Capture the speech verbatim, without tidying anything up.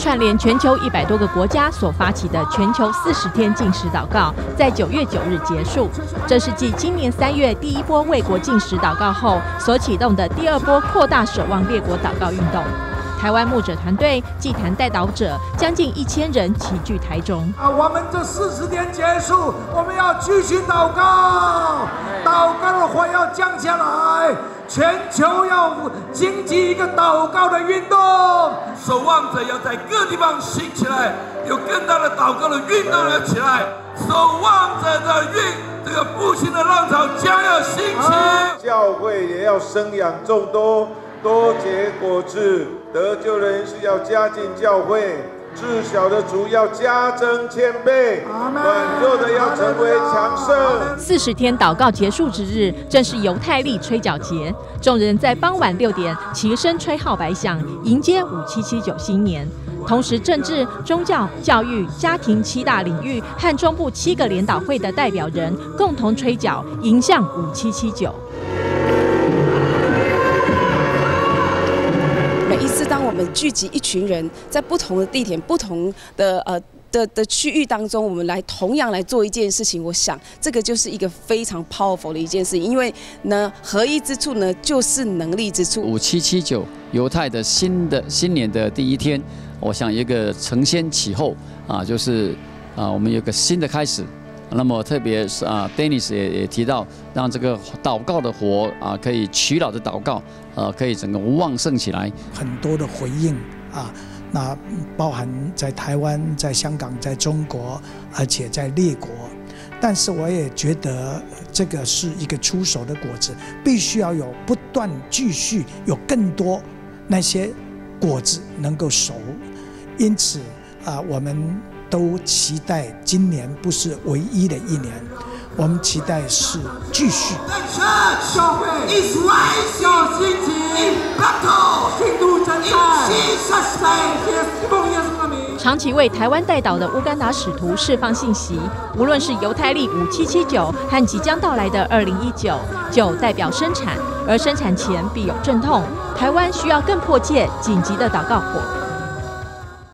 串联全球一百多个国家所发起的全球四十天禁食祷告，在九月九日结束。这是继今年三月第一波为国禁食祷告后所启动的第二波扩大守望列国祷告运动。台湾牧者团队祭坛代祷者将近一千人齐聚台中。 啊，我们这四十天结束，我们要继续祷告，祷告的火要降下来，全球要经济一个祷告的运动。 守望者要在各地方兴起来，有更大的祷告的运动要起来。守望者的运，这个复兴的浪潮将要兴起。 啊、教会也要生养众多，多结果子。得救人是要加进教会，至小的主要加增千倍，软弱的要成为强盛。 四十天祷告结束之日，正是犹太历吹角节，众人在傍晚六点齐声吹号白响，迎接五七七九新年。同时，政治、宗教、教育、家庭七大领域和中部七个联导会的代表人共同吹角，迎向五七七九。 每一次，当我们聚集一群人，在不同的地点、不同的呃的的区域当中，我们来同样来做一件事情，我想这个就是一个非常 powerful 的一件事情，因为呢，合一之处呢，就是能力之处。 五七七九，犹太的新的新年的第一天，我想一个承先启后啊，就是啊，我们有个新的开始。那么特别是啊 ，Dennis 也也提到，让这个祷告的火啊，可以祈祷的祷告，呃，可以整个旺盛起来。 很多的回应啊，那包含在台湾、在香港、在中国，而且在列国。但是我也觉得这个是一个出熟的果子，必须要有不断继续有更多那些果子能够熟。因此啊，我们都期待今年不是唯一的一年，我们期待是继续。 教会一来小心情，进入征战，奉耶稣的名。 长期为台湾代祷的乌干达使徒释放信息，无论是犹太历五七七九和即将到来的二零一九，九代表生产，而生产前必有阵痛，台湾需要更迫切、紧急的祷告火。